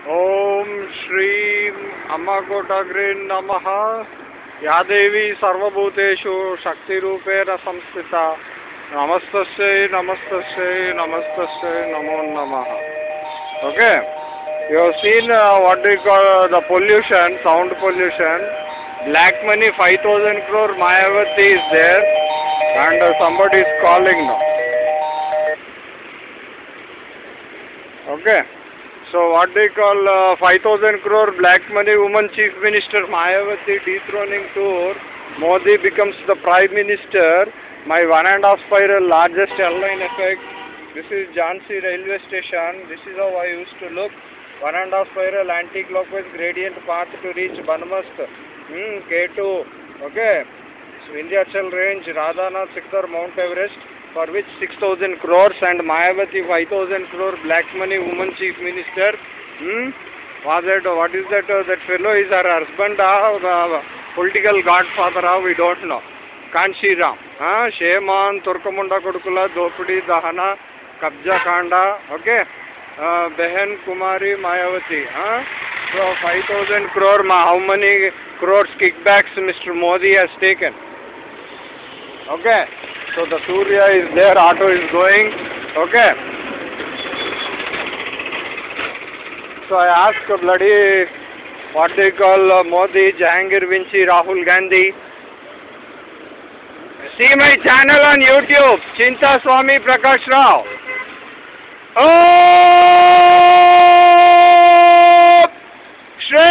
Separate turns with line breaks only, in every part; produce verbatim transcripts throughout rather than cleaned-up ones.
ओम श्रीं अम्मकोटग्रे नमः। या देवी सर्वभूतेषु शक्तिरूपेण संस्थिता। नमस्तस्यै नमस्तस्यै नमस्तस्यै नमो नमः. Okay, you have seen uh, what we call uh, the pollution, sound pollution. Black money five thousand crore Mayavati is there, and uh, somebody is calling now. Okay. So what they call uh, five thousand crore black money woman chief minister Mayavati dethroning tour. Modi becomes the prime minister. My one and a half spiral largest airline effect. This is Jhansi railway station. This is how I used to look. One and a half spiral anti-clockwise gradient path to reach Banmast. Hmm, K two. Okay. So Vindhyachal range, Radhanath sector, Mount Everest, for which six thousand crores, and Mayavati five thousand crore black money woman chief minister. Hmm? Was that, what is that? Uh, that fellow is her husband, uh, the political godfather, uh, we don't know. Kanshiram. Uh, shame on Turkamunda Kodukula, Dopudi, Dahana, Kabja Kanda. Okay. Uh, Behen Kumari Mayavati. Uh? So five thousand crore, how many crores kickbacks Mister Modi has taken? Okay. So the Surya is there, auto is going. Okay. So I ask bloody what they call uh, Modi, Jahangir Vinci, Rahul Gandhi. See my channel on YouTube, Chinta Swami Prakash Rao. Oh, Shri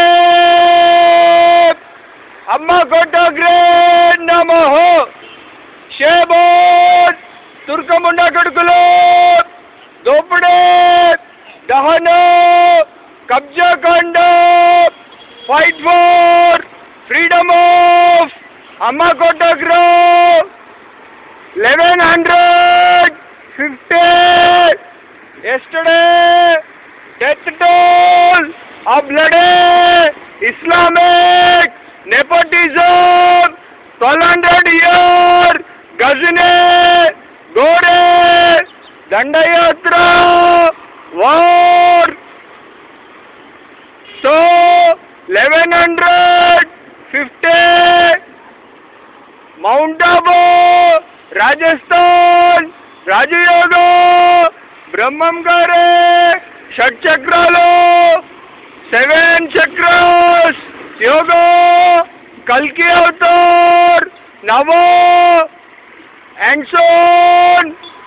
Ammakotagre Namaha. Shebon, Turkamunda Kodukulo, Dopade, Dahana, Kabja Kanda, fight for freedom of Ammakotagre, eleven fifty, yesterday, death toll of bloody Islamic nepotism, twelve hundred years. Gazine, Gode, Dandayatra, War. So, eleven fifty, Mount Abu, Rajasthan, Rajayoga, Brahmam Gare, Shat Chakralo, Seven Chakras, Yoga, Kalki Avatar, Nava, and so on.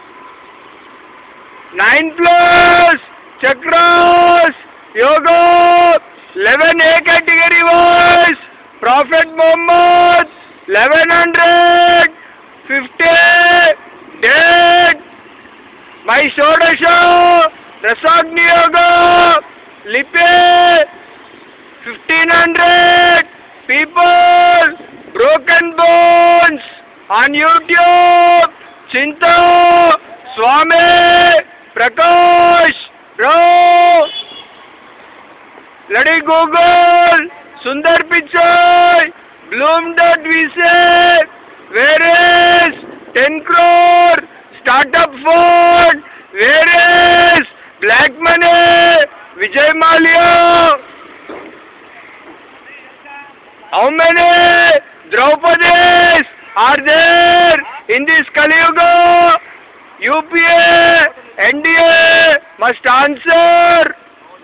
Nine plus chakras, yoga, eleven A category was Prophet Muhammad, eleven fifty dead. My Shodasha, Rasagni Yoga, Lipe, fifteen hundred people, broken bones. On YouTube, Chinta Swami Prakash Rao. Bloody Google, Sundar Pichai, Bloom.vc, where is ten crore startup fund, where is black money, Vijay Mallya. How many Draupadis are there in this Kali Yuga? U P A, N D A must answer.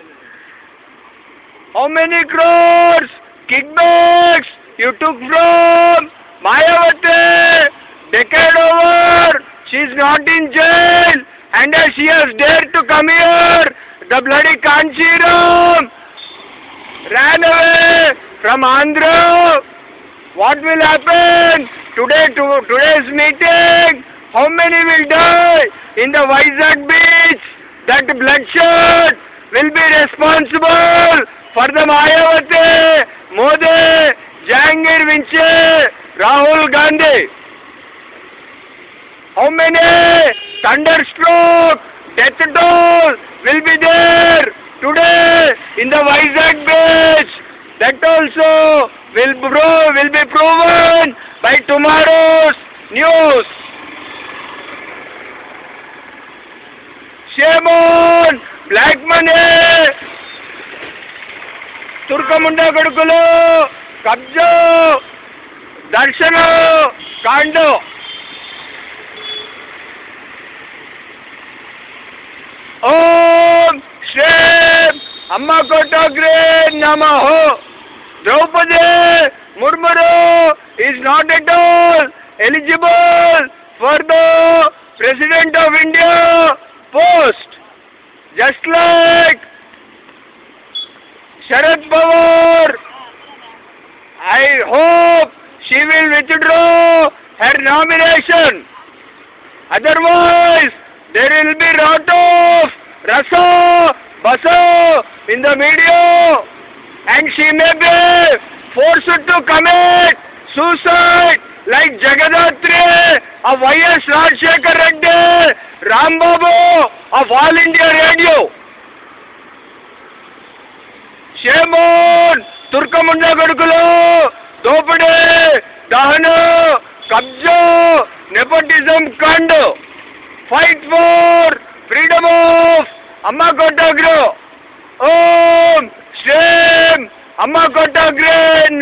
How many crores kickbacks you took from Mayavati? Decade over, she is not in jail, and as she has dared to come here, the bloody Kanshiram ran away from Andhra. What will happen today to today's meeting? How many will die in the Vizag beach? That bloodshed will be responsible for the Mayavati, Modi, Jahangir Vinci, Rahul Gandhi. How many thunderstroke, death toll will be there today in the Vizag beach? That also will, bro, will be proven by tomorrow's news. Shame on black money. తుర్కముండ కొడుకులు కబ్జా దర్శన కాండ ఓం శ్రీ అమ్మ కోటాగ్రే నమః. Draupadi Murmu is not at all eligible for the President of India post, just like Sharad Pawar. I hope she will withdraw her nomination. Otherwise, there will be lot of rasa basa in the media, and she may be forced to commit suicide like Jagadatri of Y S Rajshekar Reddy, Rambabu of All India Radio. Shame on Turkamunda Gadukulu, Dopade, Dahana, Kabja, Nepotism Kanda. Fight for freedom of Amma Kottagre. Om Shame Amma Kottagre